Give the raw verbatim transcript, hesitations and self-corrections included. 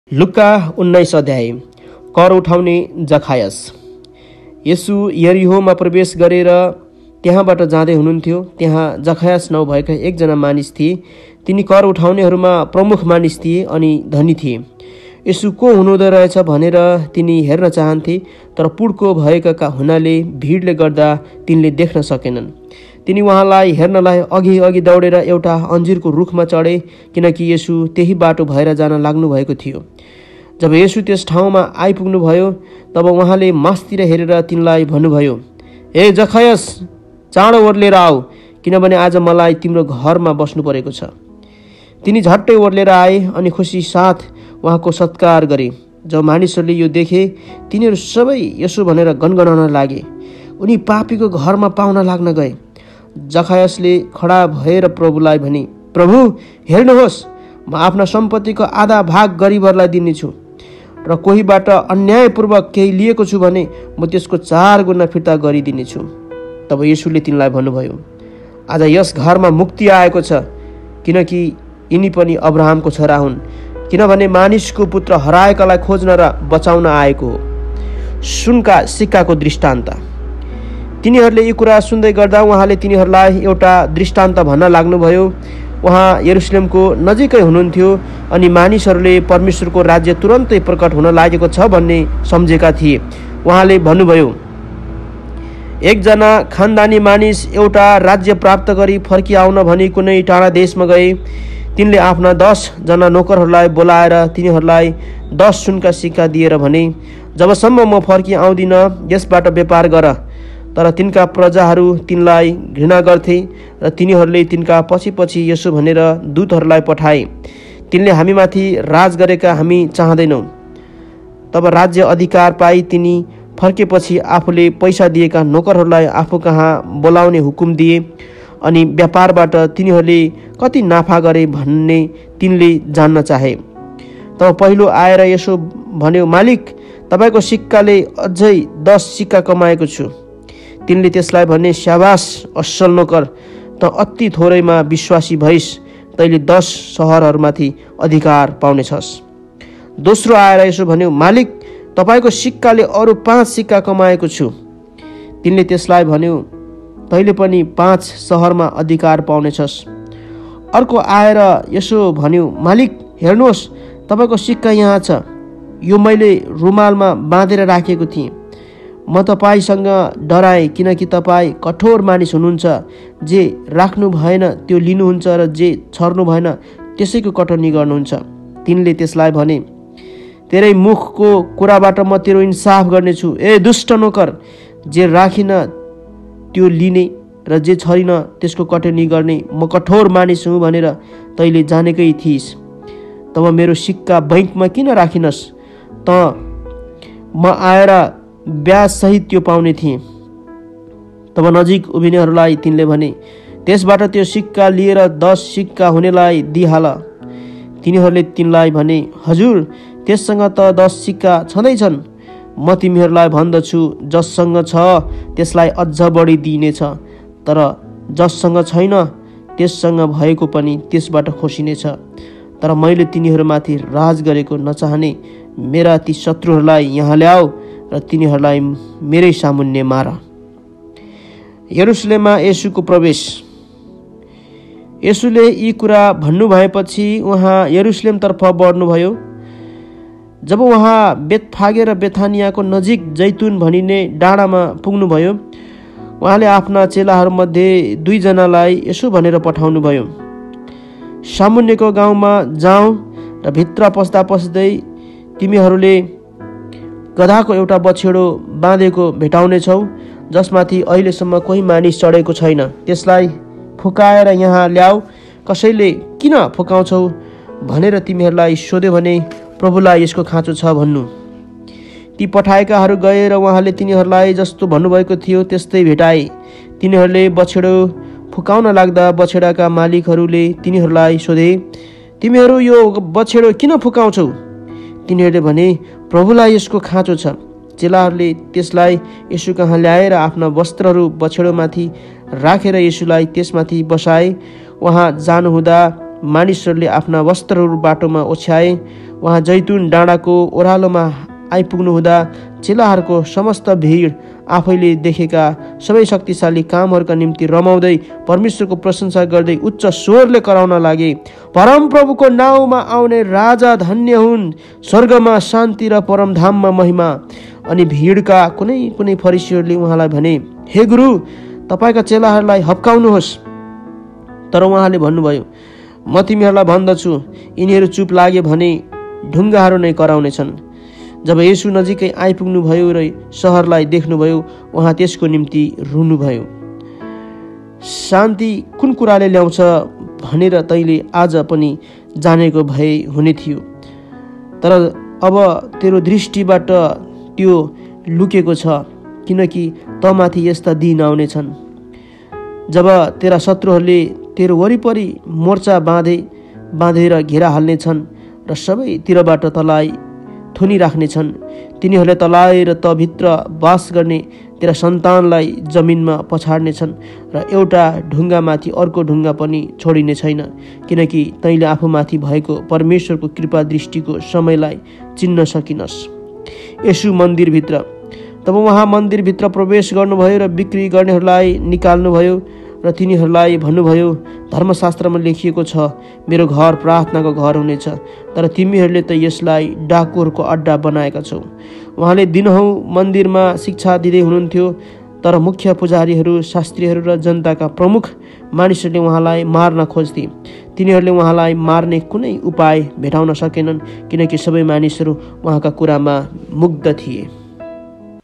लुका उन्नाइस अध्याय। कर उठाउने जखायस। यसु यरिहोमा प्रवेश गरेर त्यहाँबाट जाँदै हुनुहुन्थ्यो। त्यहाँ जखायस नाउँ भएका एकजना मानिस थिए। तिनी कर उठाउनेहरूमा प्रमुख मानिस थिए अनि धनी थिए। यसु को हुनुहुँदो रहेछ भनेर तिनी हेर्न चाहन्थे, तर पुड्को भएका हुनाले भिडले गर्दा तिनले देख्न सकेनन्। तिनी उहाँलाई हेर्नलाई अघि अघि दौडेर एउटा अन्जिरको रुखमा चढे, किनकि यसु त्यही बाटो भएर जान लाग्नु भएको थियो। जब यसु त्यस ठाउँमा आइपुग्नुभयो, तब उहाँले मास्तिर हेरेर तिनलाई भन्नुभयो, ए जखायस, चाँडो ओर्लेर आऊ, किनभने आज मलाई तिम्रो घरमा बस्नु परेको छ। तिनी झट्टै ओर्लेर आए अनि खुसी साथ उहाँको सत्कार गरे। जब मानिसहरूले यो देखे, तिनीहरू सबै यसो भनेर गनगनाउन लागे, उनी पापीको घरमा पाहुना लाग्न गए। जखायसले खडा भएर प्रभुलाई भने, प्रभु हेर्नुहोस्, म आफ्ना सम्पत्तिको आधा भाग गरिबहरूलाई दिनेछु, र कोहीबाट अन्यायपूर्वक केही लिएको छु भने म त्यसको चार गुणा फिर्ता गरिदिनेछु। तब यसुले तिनलाई भन्नुभयो, आज यस घरमा मुक्ति आएको छ, किनकि यिनी पनि अब्राहमको छोरा हुन्, किनभने मानिसको पुत्र हराएकालाई खोज्न र बचाउन आएको हो। सुनका सिक्काको दृष्टान्त। तिनीहरूले यी कुरा सुन्दै गर्दा उहाँले तिनीहरूलाई एउटा दृष्टान्त भन्न लाग्नुभयो। उहाँ यरुसलेमको नजिकै हुनुहुन्थ्यो अनि मानिसहरूले परमेश्वरको राज्य तुरन्तै प्रकट हुन लागेको छ भन्ने सम्झेका थिए। उहाँले भन्नुभयो, एकजना खानदानी मानिस एउटा राज्य प्राप्त गरी फर्किआउन भनी कुनै टाढा देशमा गए। तिनले आफ्ना दसजना नोकरहरूलाई बोलाएर तिनीहरूलाई दस सुनका सिक्का दिएर भने, जबसम्म म फर्की आउँदिन यसबाट व्यापार गर। तर तिनका प्रजाहरू तिनलाई घृणा गर्थे र तिनीहरूले तिनका पछि पछि यसो भनेर दूतहरूलाई पठाए, तिनले हामीमाथि राज गरेका हामी चाहँदैनौँ। तब राज्य अधिकार पाई तिनी फर्केपछि आफूले पैसा दिएका नोकरहरूलाई आफू कहाँ बोलाउने हुकुम दिए अनि व्यापारबाट तिनीहरूले कति नाफा गरे भन्ने तिनले जान्न चाहे। तब पहिलो आएर यसो भन्यो, मालिक, तपाईँको सिक्काले अझै दस सिक्का कमाएको छु। तिनले त्यसलाई भने, स्याबास असल नोकर, त अति थोरैमा विश्वासी भइस, तैँले दस सहरहरूमाथि अधिकार पाउनेछस्। दोस्रो आएर यसो भन्यो, मालिक, तपाईँको सिक्काले अरू पाँच सिक्का कमाएको छु। तिनले त्यसलाई भन्यो, तैँले पनि पाँच सहरमा अधिकार पाउनेछस्। अर्को आएर यसो भन्यो, मालिक, हेर्नुहोस्, तपाईँको सिक्का यहाँ छ, यो मैले रुमालमा बाँधेर राखेको थिएँ। म तपाईँसँग डराएँ, किनकि तपाईँ कठोर मानिस हुनुहुन्छ, जे राख्नु भएन त्यो लिनुहुन्छ र जे छर्नु भएन त्यसैको कटनी गर्नुहुन्छ। तिनले त्यसलाई भने, तेरै मुखको कुराबाट म तेरो इन्साफ गर्नेछु। ए दुष्ट नोकर, जे राखिन त्यो लिने र जे छरिन त्यसको कटनी गर्ने म कठोर मानिस हुँ भनेर तैँले जानेकै थिइस्। तब मेरो सिक्का बैंकमा किन राखिनस् त? म आएर ब्याज सहित त्यो पाउने थिएँ। तब नजिक उभिनेहरूलाई तिनले भने, त्यसबाट त्यो सिक्का लिएर दस सिक्का हुनेलाई दिइहाल। तिनीहरूले तिनलाई भने, हजुर, त्यससँग त दस सिक्का छँदैछन्। म तिमीहरूलाई भन्दछु, जससँग छ त्यसलाई अझ बढी दिइनेछ, तर जससँग छैन त्यससँग भएको पनि त्यसबाट खोसिनेछ। तर मैले तिनीहरूमाथि राज गरेको नचाहने मेरा ती शत्रुहरूलाई यहाँ ल्याऊ र तिनीहरूलाई मेरै सामुन्ने मार। यरुसलेममा येशूको प्रवेश। येशूले यी कुरा भन्नुभएपछि उहाँ यरुसलेमतर्फ बढ्नुभयो। जब उहाँ बेतफागे र बेथानियाको नजिक जैतुन भनिने डाँडामा पुग्नुभयो, उहाँले आफ्ना चेलाहरूमध्ये दुईजनालाई यसो भनेर पठाउनुभयो, सामुन्नेको गाउँमा जाउँ र भित्र पस्दा पस्दै तिमीहरूले गधाको एउटा बछेडो बाँधेको भेटाउनेछौ, जसमाथि अहिलेसम्म कोही मानिस चढेको छैन। त्यसलाई फुकाएर यहाँ ल्याऊ। कसैले किन फुकाउँछौ भनेर तिमीहरूलाई सोध्यो भने प्रभुलाई यसको खाँचो छ भन्नु। ती पठाएकाहरू गए र उहाँले तिनीहरूलाई जस्तो भन्नुभएको थियो त्यस्तै भेटाए। तिनीहरूले बछेडो फुकाउन लाग्दा बछेडाका मालिकहरूले तिनीहरूलाई सोधे, तिमीहरू यो बछेडो किन फुकाउँछौ? तिनीहरूले भने, प्रभुलाई यसको खाँचो छ। चेलाहरूले त्यसलाई यसु कहाँ ल्याएर आफ्ना वस्त्रहरू बछेडोमाथि राखेर यसुलाई त्यसमाथि बसाए। उहाँ जानुहुँदा मानिसहरूले आफ्ना वस्त्रहरू बाटोमा ओछ्याए। उहाँ जैतुन डाँडाको ओह्रालोमा आइपुग्नु हुँदा चेलाहरूको समस्त भिड आफैले देखेका सबै शक्तिशाली कामहरूका निम्ति रमाउँदै परमेश्वरको प्रशंसा गर्दै उच्च स्वरले कराउन लागे, परमप्रभुको नाउँमा आउने राजा धन्य हुन्, स्वर्गमा शान्ति र परमधाममा महिमा। अनि भिडका कुनै कुनै फरिसीहरूले उहाँलाई भने, हे गुरु, तपाईँका चेलाहरूलाई हप्काउनुहोस्। तर उहाँले भन्नुभयो, म तिमीहरूलाई भन्दछु, यिनीहरू चुप लागे भने ढुङ्गाहरू नै कराउनेछन्। जब येशू नजिकै आइपुग्नुभयो र सहरलाई देख्नुभयो, उहाँ त्यसको निम्ति रुनुभयो। शान्ति कुन कुराले ल्याउँछ भनेर तैँले आज पनि जानेको भए हुने थियो, तर अब तेरो दृष्टिबाट त्यो लुकेको छ, किनकि तँमाथि यस्ता दिन आउनेछन् जब तेरा शत्रुहरूले तेरो वरिपरि मोर्चा बाँधे बाँधेर घेरा हाल्नेछन् र सबैतिरबाट तँलाई थुनिराख्नेछन्। तिनीहरूले तँलाई र तँभित्र वास गर्ने तेरा सन्तानलाई जमिनमा पछाड्नेछन् र एउटा ढुङ्गामाथि अर्को ढुङ्गा पनि छोडिने छैन, किनकि तैँले आफूमाथि भएको परमेश्वरको कृपा दृष्टिको समयलाई चिन्न सकिनस्। येशू मन्दिरभित्र तब उहाँ मन्दिरभित्र प्रवेश गर्नुभयो र बिक्री गर्नेहरूलाई निकाल्नुभयो र तिनीहरूलाई भन्नुभयो, धर्मशास्त्रमा लेखिएको छ, मेरो घर प्रार्थनाको घर हुनेछ, तर तिमीहरूले त यसलाई डाकुहरूको अड्डा बनाएका छौ। उहाँले दिनहुँ मन्दिरमा शिक्षा दिँदै हुनुहुन्थ्यो, तर मुख्य पुजारीहरू, शास्त्रीहरू र जनताका प्रमुख मानिसहरूले उहाँलाई मार्न खोज्थे। तिनीहरूले उहाँलाई मार्ने कुनै उपाय भेटाउन सकेनन्, किनकि सबै मानिसहरू उहाँका कुरामा मुग्ध थिए।